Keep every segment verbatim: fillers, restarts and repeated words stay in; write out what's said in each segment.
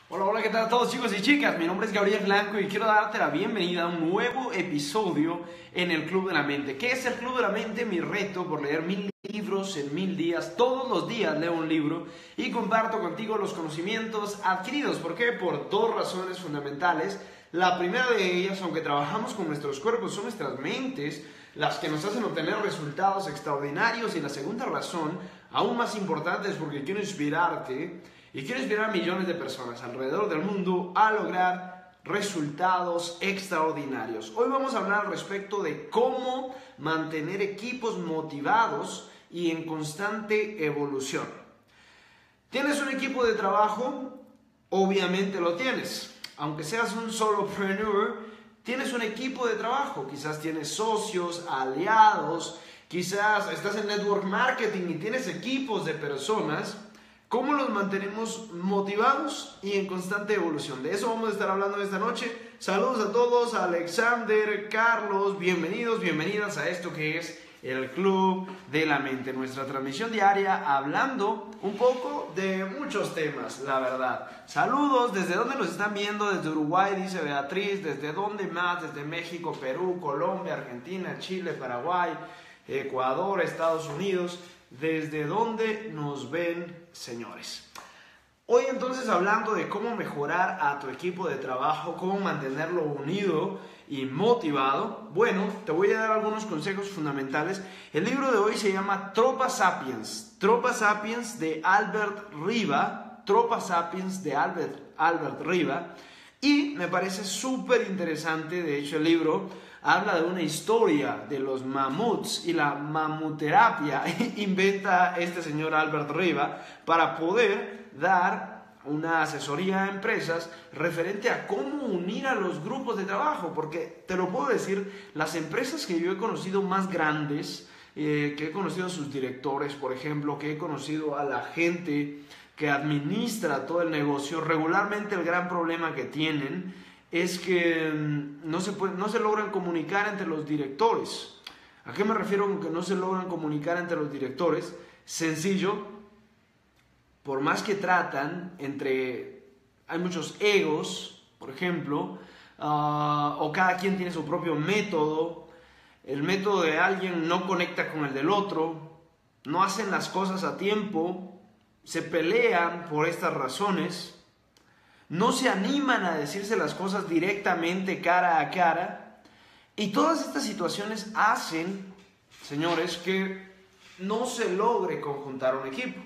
Hola, hola, ¿qué tal a todos chicos y chicas? Mi nombre es Gabriel Blanco y quiero darte la bienvenida a un nuevo episodio en el Club de la Mente. ¿Qué es el Club de la Mente? Mi reto por leer mil libros en mil días. Todos los días leo un libro y comparto contigo los conocimientos adquiridos. ¿Por qué? Por dos razones fundamentales. La primera de ellas, aunque trabajamos con nuestros cuerpos, son nuestras mentes las que nos hacen obtener resultados extraordinarios. Y la segunda razón, aún más importante, es porque quiero inspirarte y quiero inspirar a millones de personas alrededor del mundo a lograr resultados extraordinarios. Hoy vamos a hablar al respecto de cómo mantener equipos motivados y en constante evolución. ¿Tienes un equipo de trabajo? Obviamente lo tienes. Aunque seas un solopreneur, tienes un equipo de trabajo. Quizás tienes socios, aliados, quizás estás en network marketing y tienes equipos de personas. ¿Cómo los mantenemos motivados y en constante evolución? De eso vamos a estar hablando esta noche. Saludos a todos, a Alexander, Carlos, bienvenidos, bienvenidas a esto que es el Club de la Mente. Nuestra transmisión diaria hablando un poco de muchos temas, la verdad. Saludos, ¿desde dónde nos están viendo? Desde Uruguay, dice Beatriz. ¿Desde dónde más? Desde México, Perú, Colombia, Argentina, Chile, Paraguay, Ecuador, Estados Unidos. ¿Desde dónde nos ven, señores? Hoy entonces hablando de cómo mejorar a tu equipo de trabajo, cómo mantenerlo unido y motivado. Bueno, te voy a dar algunos consejos fundamentales. El libro de hoy se llama Tropa Sapiens. Tropa Sapiens de Albert Riva. Tropa Sapiens de Albert, Albert Riva. Y me parece súper interesante, de hecho el libro habla de una historia de los mamuts y la mamuterapia inventa este señor Albert Riva para poder dar una asesoría a empresas referente a cómo unir a los grupos de trabajo, porque te lo puedo decir, las empresas que yo he conocido más grandes, eh, que he conocido a sus directores, por ejemplo, que he conocido a la gente que administra todo el negocio, regularmente el gran problema que tienen es que no se, puede, no se logran comunicar entre los directores. ¿A qué me refiero con que no se logran comunicar entre los directores? Sencillo, por más que tratan entre... Hay muchos egos, por ejemplo, uh, o cada quien tiene su propio método. El método de alguien no conecta con el del otro, no hacen las cosas a tiempo, se pelean por estas razones. No se animan a decirse las cosas directamente cara a cara. Y todas estas situaciones hacen, señores, que no se logre conjuntar un equipo.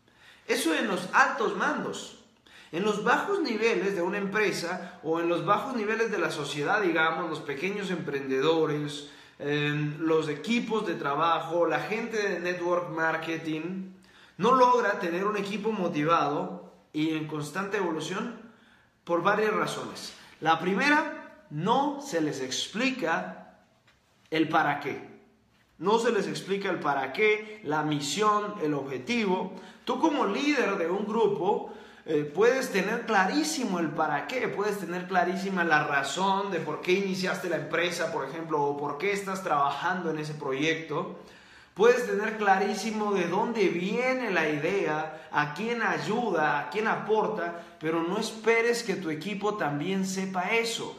Eso en los altos mandos. En los bajos niveles de una empresa o en los bajos niveles de la sociedad, digamos, los pequeños emprendedores, eh, los equipos de trabajo, la gente de network marketing, no logra tener un equipo motivado y en constante evolución por varias razones. La primera, no se les explica el para qué. No se les explica el para qué, la misión, el objetivo. Tú como líder de un grupo eh, puedes tener clarísimo el para qué, puedes tener clarísima la razón de por qué iniciaste la empresa, por ejemplo, o por qué estás trabajando en ese proyecto. Puedes tener clarísimo de dónde viene la idea, a quién ayuda, a quién aporta, pero no esperes que tu equipo también sepa eso.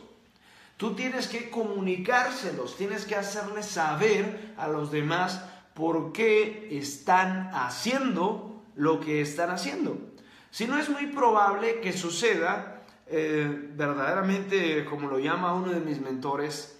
Tú tienes que comunicárselos, tienes que hacerles saber a los demás por qué están haciendo lo que están haciendo. Si no, es muy probable que suceda, eh, verdaderamente, como lo llama uno de mis mentores,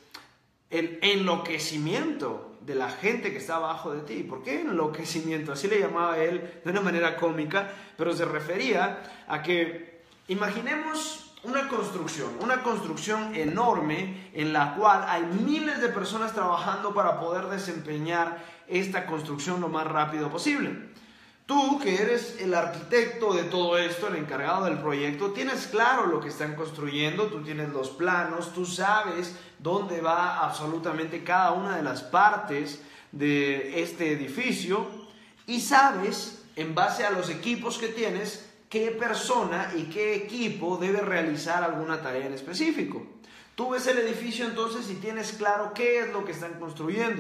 el enloquecimiento de la gente que está abajo de ti. ¿Por qué enloquecimiento? Así le llamaba él de una manera cómica, pero se refería a que imaginemos una construcción, una construcción enorme en la cual hay miles de personas trabajando para poder desempeñar esta construcción lo más rápido posible. Tú, que eres el arquitecto de todo esto, el encargado del proyecto, tienes claro lo que están construyendo, tú tienes los planos, tú sabes dónde va absolutamente cada una de las partes de este edificio y sabes, en base a los equipos que tienes, qué persona y qué equipo debe realizar alguna tarea en específico. Tú ves el edificio entonces y tienes claro qué es lo que están construyendo.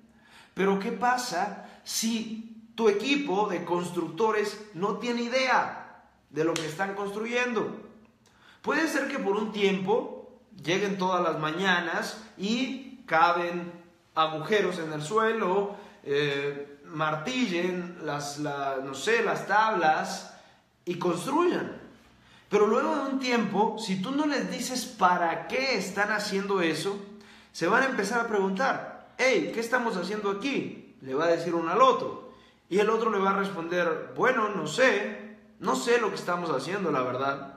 Pero ¿qué pasa si tu equipo de constructores no tiene idea de lo que están construyendo? Puede ser que por un tiempo lleguen todas las mañanas y caben agujeros en el suelo, eh, martillen las, la, no sé, las tablas y construyan. Pero luego de un tiempo, si tú no les dices para qué están haciendo eso, se van a empezar a preguntar, hey, ¿qué estamos haciendo aquí? Le va a decir uno al otro. Y el otro le va a responder, bueno, no sé, no sé lo que estamos haciendo, la verdad.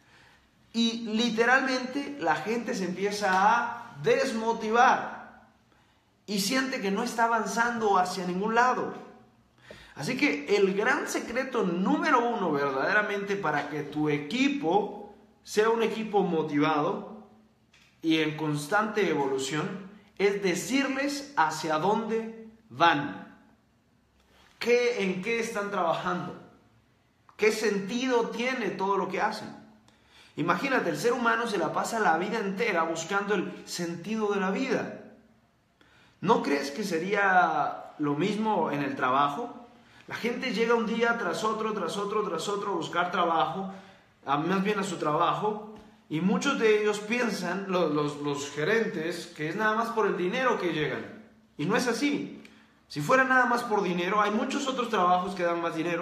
Y literalmente la gente se empieza a desmotivar y siente que no está avanzando hacia ningún lado. Así que el gran secreto número uno verdaderamente para que tu equipo sea un equipo motivado y en constante evolución es decirles hacia dónde van, qué, en qué están trabajando, qué sentido tiene todo lo que hacen. Imagínate, el ser humano se la pasa la vida entera buscando el sentido de la vida. ¿No crees que sería lo mismo en el trabajo? La gente llega un día tras otro, tras otro, tras otro a buscar trabajo, a, más bien a su trabajo, y muchos de ellos piensan, los, los, los gerentes, que es nada más por el dinero que llegan. Y no es así. Si fuera nada más por dinero, hay muchos otros trabajos que dan más dinero.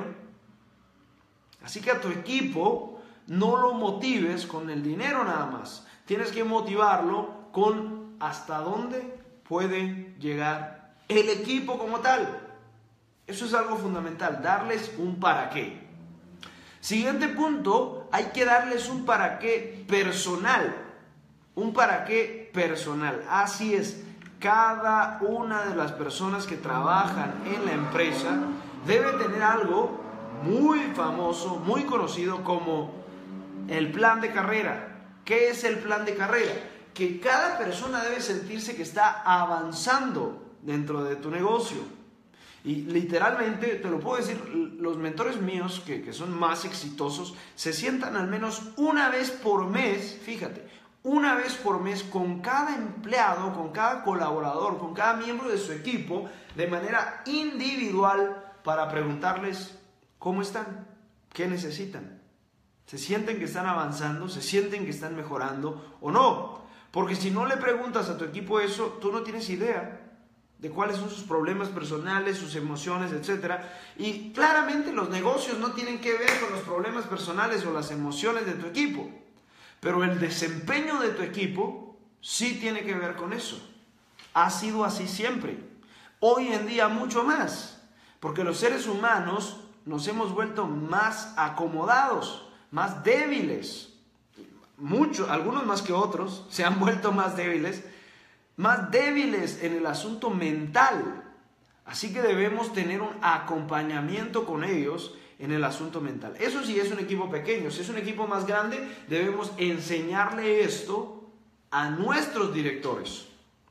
Así que a tu equipo no lo motives con el dinero nada más. Tienes que motivarlo con hasta dónde puede llegar el equipo como tal. Eso es algo fundamental, darles un para qué. Siguiente punto, hay que darles un para qué personal. Un para qué personal. Así es, cada una de las personas que trabajan en la empresa debe tener algo muy famoso, muy conocido como el plan de carrera. ¿Qué es el plan de carrera? Que cada persona debe sentirse que está avanzando dentro de tu negocio. Y literalmente, te lo puedo decir, los mentores míos que, que son más exitosos se sientan al menos una vez por mes, fíjate, una vez por mes con cada empleado, con cada colaborador, con cada miembro de su equipo, de manera individual para preguntarles cómo están, qué necesitan. ¿Se sienten que están avanzando? ¿Se sienten que están mejorando o no? Porque si no le preguntas a tu equipo eso, tú no tienes idea de cuáles son sus problemas personales, sus emociones, etcétera. Y claramente los negocios no tienen que ver con los problemas personales o las emociones de tu equipo. Pero el desempeño de tu equipo sí tiene que ver con eso. Ha sido así siempre. Hoy en día mucho más. Porque los seres humanos nos hemos vuelto más acomodados, más débiles, muchos, algunos más que otros, se han vuelto más débiles, más débiles en el asunto mental. Así que debemos tener un acompañamiento con ellos en el asunto mental. Eso sí es un equipo pequeño. Si es un equipo más grande, debemos enseñarle esto a nuestros directores.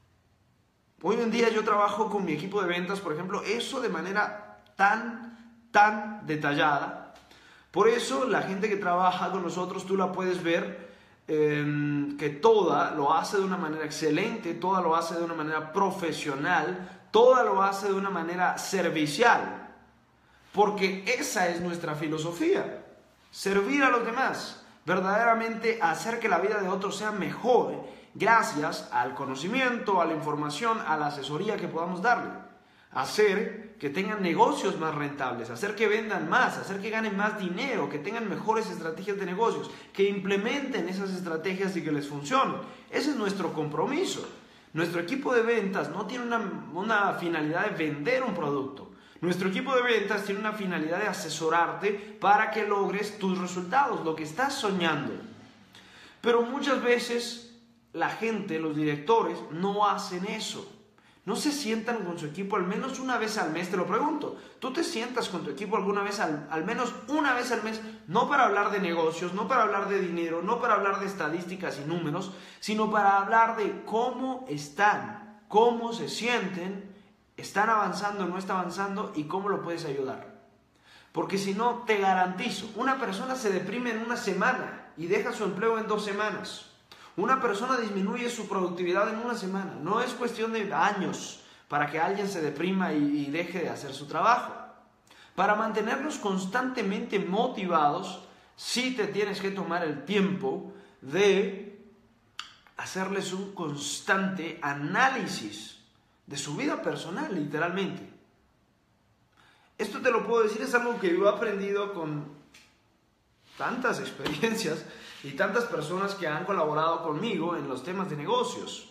Hoy en día yo trabajo con mi equipo de ventas, por ejemplo, eso de manera tan, tan detallada. Por eso la gente que trabaja con nosotros, tú la puedes ver eh, que toda lo hace de una manera excelente, toda lo hace de una manera profesional, toda lo hace de una manera servicial. Porque esa es nuestra filosofía, servir a los demás, verdaderamente hacer que la vida de otros sea mejor gracias al conocimiento, a la información, a la asesoría que podamos darle. Hacer que tengan negocios más rentables, hacer que vendan más, hacer que ganen más dinero, que tengan mejores estrategias de negocios, que implementen esas estrategias y que les funcionen. Ese es nuestro compromiso. Nuestro equipo de ventas no tiene una, una finalidad de vender un producto. Nuestro equipo de ventas tiene una finalidad de asesorarte para que logres tus resultados, lo que estás soñando. Pero muchas veces la gente, los directores, no hacen eso. No se sientan con su equipo al menos una vez al mes, te lo pregunto. ¿Tú te sientas con tu equipo alguna vez, al, al menos una vez al mes, no para hablar de negocios, no para hablar de dinero, no para hablar de estadísticas y números, sino para hablar de cómo están, cómo se sienten, están avanzando, no están avanzando y cómo lo puedes ayudar? Porque si no, te garantizo, una persona se deprime en una semana y deja su empleo en dos semanas. Una persona disminuye su productividad en una semana. No es cuestión de años para que alguien se deprima y, y deje de hacer su trabajo. Para mantenerlos constantemente motivados, sí te tienes que tomar el tiempo de hacerles un constante análisis de su vida personal, literalmente. Esto te lo puedo decir, es algo que yo he aprendido con tantas experiencias y tantas personas que han colaborado conmigo en los temas de negocios.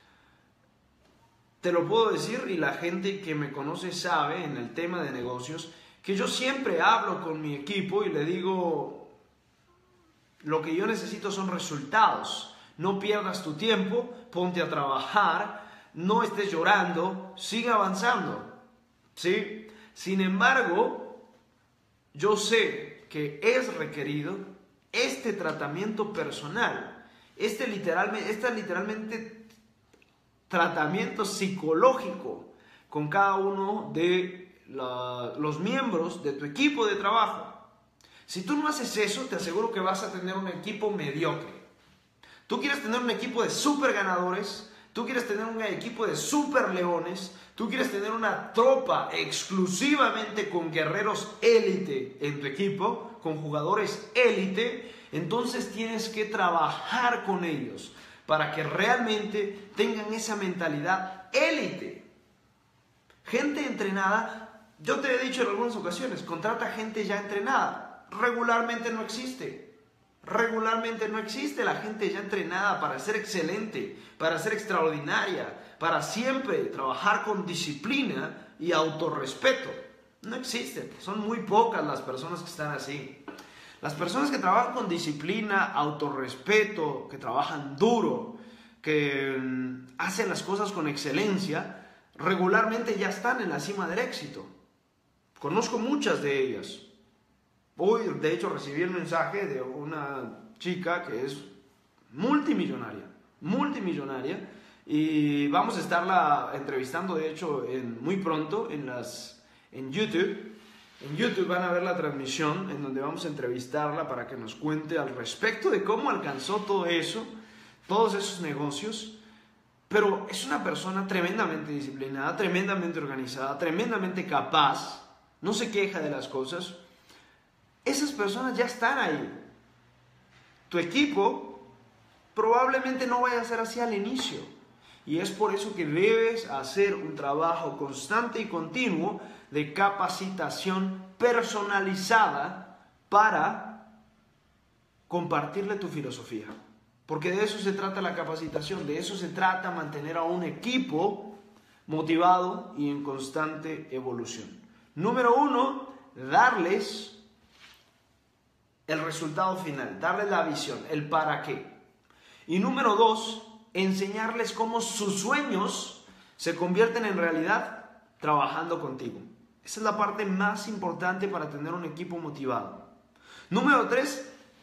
Te lo puedo decir, y la gente que me conoce sabe en el tema de negocios, que yo siempre hablo con mi equipo y le digo, lo que yo necesito son resultados. No pierdas tu tiempo, ponte a trabajar, no estés llorando, sigue avanzando, ¿sí? Sin embargo, yo sé que es requerido este tratamiento personal, este literalmente, este literalmente tratamiento psicológico con cada uno de la, los miembros de tu equipo de trabajo. Si tú no haces eso, te aseguro que vas a tener un equipo mediocre. Tú quieres tener un equipo de super ganadores, tú quieres tener un equipo de super leones, tú quieres tener una tropa exclusivamente con guerreros élite en tu equipo, con jugadores élite, entonces tienes que trabajar con ellos para que realmente tengan esa mentalidad élite. Gente entrenada, yo te he dicho en algunas ocasiones, contrata gente ya entrenada, regularmente no existe. Regularmente no existe la gente ya entrenada para ser excelente, para ser extraordinaria, para siempre trabajar con disciplina y autorrespeto. No existen, son muy pocas las personas que están así. Las personas que trabajan con disciplina, autorrespeto, que trabajan duro, que mm, hacen las cosas con excelencia, regularmente ya están en la cima del éxito. Conozco muchas de ellas. Hoy, de hecho, recibí el mensaje de una chica que es multimillonaria, multimillonaria, y vamos a estarla entrevistando, de hecho, en, muy pronto en, las, en YouTube. En YouTube van a ver la transmisión en donde vamos a entrevistarla para que nos cuente al respecto de cómo alcanzó todo eso, todos esos negocios. Pero es una persona tremendamente disciplinada, tremendamente organizada, tremendamente capaz, no se queja de las cosas. Esas personas ya están ahí. Tu equipo probablemente no vaya a ser así al inicio. Y es por eso que debes hacer un trabajo constante y continuo de capacitación personalizada para compartirle tu filosofía. Porque de eso se trata la capacitación, de eso se trata mantener a un equipo motivado y en constante evolución. Número uno, darles el resultado final, darles la visión, el para qué. Y número dos, enseñarles cómo sus sueños se convierten en realidad trabajando contigo. Esa es la parte más importante para tener un equipo motivado. Número tres,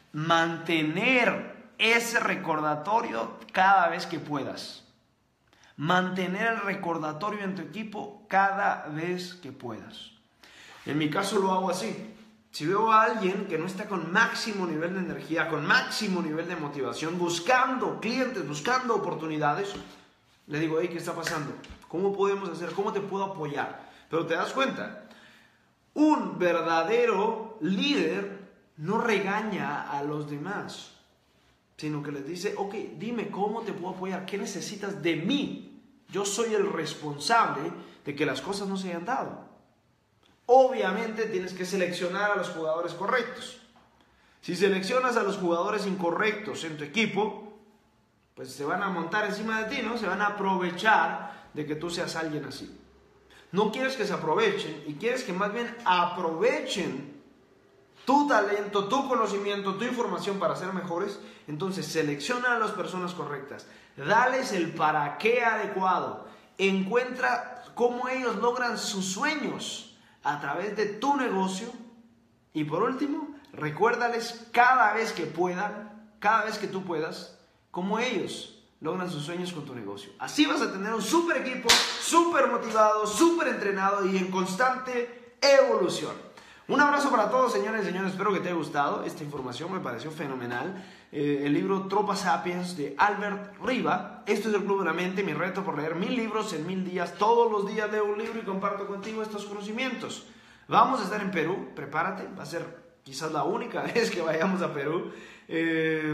mantener ese recordatorio cada vez que puedas. Mantener el recordatorio en tu equipo cada vez que puedas. En mi caso lo hago así. Si veo a alguien que no está con máximo nivel de energía, con máximo nivel de motivación, buscando clientes, buscando oportunidades, le digo, hey, ¿qué está pasando? ¿Cómo podemos hacer? ¿Cómo te puedo apoyar? Pero te das cuenta, un verdadero líder no regaña a los demás, sino que les dice, ok, dime cómo te puedo apoyar, ¿qué necesitas de mí? Yo soy el responsable de que las cosas no se hayan dado. Obviamente tienes que seleccionar a los jugadores correctos. Si seleccionas a los jugadores incorrectos en tu equipo, pues se van a montar encima de ti, ¿no? Se van a aprovechar de que tú seas alguien así. No quieres que se aprovechen y quieres que más bien aprovechen tu talento, tu conocimiento, tu información para ser mejores. Entonces selecciona a las personas correctas. Dales el para qué adecuado. Encuentra cómo ellos logran sus sueños a través de tu negocio. Y por último, recuérdales cada vez que puedan, cada vez que tú puedas, cómo ellos logran sus sueños con tu negocio. Así vas a tener un súper equipo, súper motivado, súper entrenado y en constante evolución. Un abrazo para todos, señores y señores. Espero que te haya gustado. Esta información me pareció fenomenal. Eh, el libro Tropa Sapiens de Albert Riva. Esto es el Club de la Mente, mi reto por leer mil libros en mil días. Todos los días leo un libro y comparto contigo estos conocimientos. Vamos a estar en Perú, prepárate. Va a ser quizás la única vez que vayamos a Perú. Eh,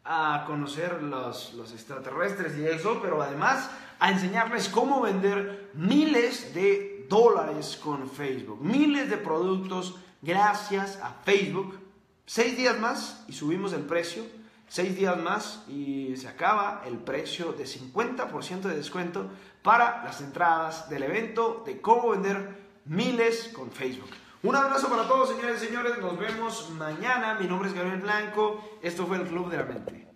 a conocer los, los extraterrestres y eso, pero además a enseñarles cómo vender miles de dólares con Facebook, miles de productos gracias a Facebook. Seis días más y subimos el precio, seis días más y se acaba el precio de cincuenta por ciento de descuento para las entradas del evento de cómo vender miles con Facebook. Un abrazo para todos, señores y señores. Nos vemos mañana. Mi nombre es Gabriel Blanco. Esto fue el Club de la Mente.